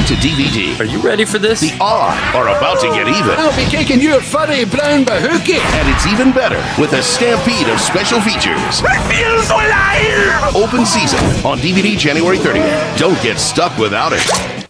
to DVD. Are you ready for this? The odd are about to get even. I'll be kicking your furry brown bahookie. And it's even better with a stampede of special features. I feel so alive! Open season on DVD January 30th. Don't get stuck without it.